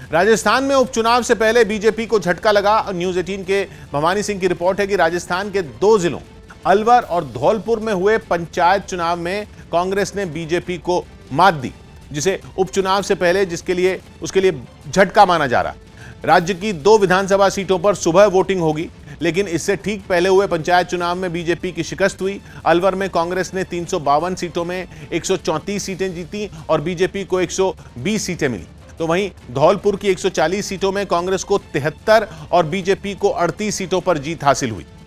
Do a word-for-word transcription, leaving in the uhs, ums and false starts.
राजस्थान में उपचुनाव से पहले बीजेपी को झटका लगा। न्यूज अठारह के भवानी सिंह की रिपोर्ट है कि राजस्थान के दो जिलों अलवर और धौलपुर में हुए पंचायत चुनाव में कांग्रेस ने बीजेपी को मात दी, जिसे उपचुनाव से पहले जिसके लिए उसके लिए झटका माना जा रहा। राज्य की दो विधानसभा सीटों पर सुबह वोटिंग होगी, लेकिन इससे ठीक पहले हुए पंचायत चुनाव में बीजेपी की शिकस्त हुई। अलवर में कांग्रेस ने तीन सौ बावन सीटों में एक सौ चौंतीस सीटें जीती और बीजेपी को एक सौ बीस सीटें मिली। तो वहीं धौलपुर की एक सौ चालीस सीटों में कांग्रेस को तिहत्तर और बीजेपी को अड़तीस सीटों पर जीत हासिल हुई।